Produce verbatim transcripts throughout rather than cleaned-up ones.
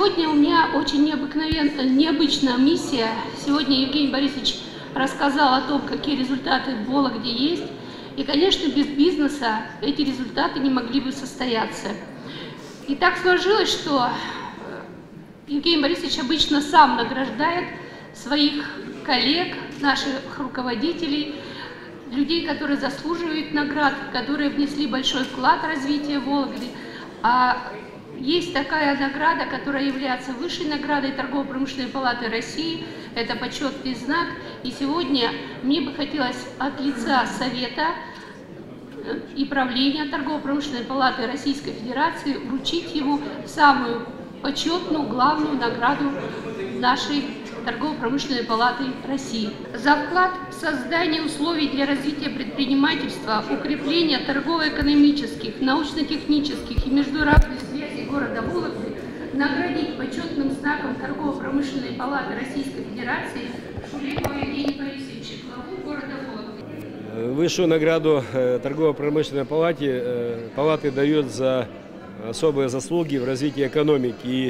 Сегодня у меня очень необыкновенная, необычная миссия. Сегодня Евгений Борисович рассказал о том, какие результаты в Вологде есть. И, конечно, без бизнеса эти результаты не могли бы состояться. И так сложилось, что Евгений Борисович обычно сам награждает своих коллег, наших руководителей, людей, которые заслуживают наград, которые внесли большой вклад в развитие Вологды. А есть такая награда, которая является высшей наградой Торгово-промышленной палаты России. Это почетный знак. И сегодня мне бы хотелось от лица Совета и правления Торгово-промышленной палаты Российской Федерации вручить ему самую почетную, главную награду нашей Торгово-промышленной палаты России. За вклад в создание условий для развития предпринимательства, укрепления торгово-экономических, научно-технических и международных связей города Вологды наградить почетным знаком Торгово-промышленной палаты Российской Федерации Шулепова Евгения Борисовича, главу города Вологды. Высшую награду Торгово-промышленной палате, палаты дает за особые заслуги в развитии экономики. И,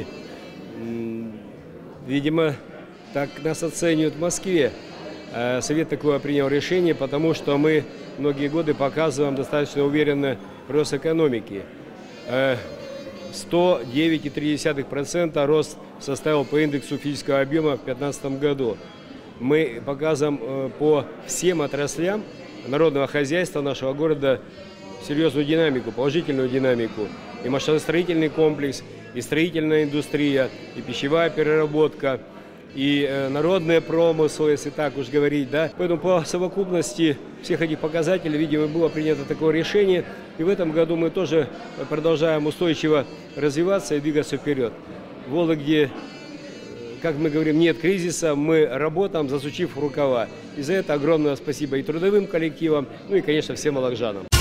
видимо, так нас оценивают в Москве. Совет такое принял решение, потому что мы многие годы показываем достаточно уверенный рост экономики. сто девять и три десятых процента рост составил по индексу физического объема в две тысячи пятнадцатом году. Мы показываем по всем отраслям народного хозяйства нашего города серьезную динамику, положительную динамику. И машиностроительный комплекс, и строительная индустрия, и пищевая переработка, и народные промыслы, если так уж говорить, да. Поэтому по совокупности всех этих показателей, видимо, было принято такое решение. И в этом году мы тоже продолжаем устойчиво развиваться и двигаться вперед. В Вологде, как мы говорим, нет кризиса, мы работаем, засучив рукава. И за это огромное спасибо и трудовым коллективам, ну и, конечно, всем волокжанам.